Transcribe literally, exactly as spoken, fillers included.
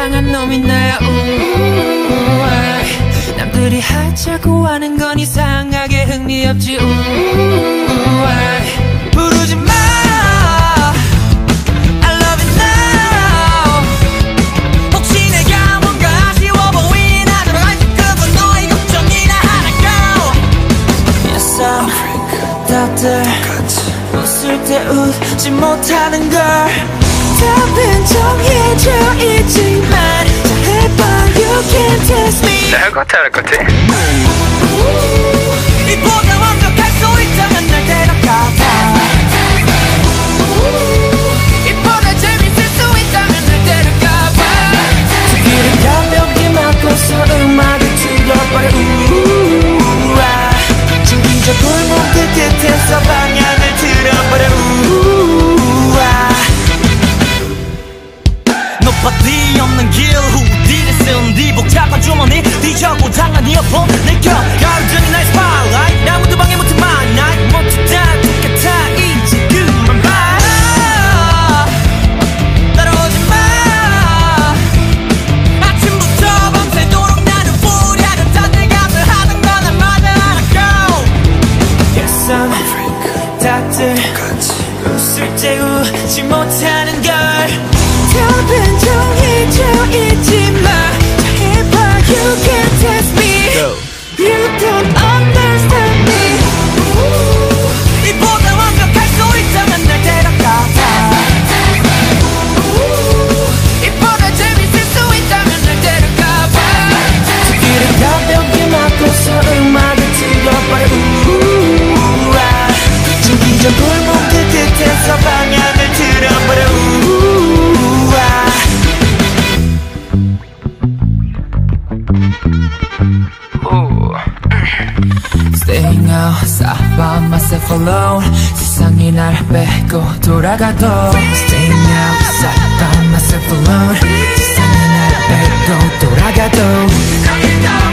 이상한 놈이 나야. 남들이 하자고 하는 건 이상하게 흥미 없지. 부르지 마. I love it now. 혹시 내가 뭔가 아쉬워 보이나 들어갈 때 그건 너의 걱정이나 하라고. Yes I'm 다들 웃을 때 웃지 못하는 걸 답은 정해져 있지만 잘해봐 you can't test me. 할 것 같아 할 것 같아. 이보다 완벽할 수 있다면 날 데려가봐. 이보다 재밌을 수 있다면 날 데려가봐. 길을 가볍게 막고서 음악을 줄여버려. 우와 진짜 골목 그 끝에서 방향을 틀어버려. 우와 높아뒤 없는 길 후디를 쓴 뒤 복잡한 주머니 뒤져고 장난 이어폰 내껴 가을전이 날 스팟라이트 나무도 방해 못해 my night 모두 다 똑같아 이제 그만 봐. 따라오지 마. 아침부터 밤새도록 나를 우려하는 다들 값을 하는 건 안 맞아 알아고. Yes I'm 다들 웃을 때 웃지 못하는 걸 답은 정해져 있지만 잘해봐 you can't test me. You don't understand me. 이보다 완벽할 수 있다면 날 데려가봐. 이보다 재밌을 수 있다면 날 데려가봐. 길을 가볍게 막고서 음악을 틀어버려. 우와 진기적 골목 그 끝에서 방향을 틀어버려. Staying outside by myself alone. 세상이 날 빼고 돌아가도 Staying outside by myself alone. 세상이 날 빼고 돌아가도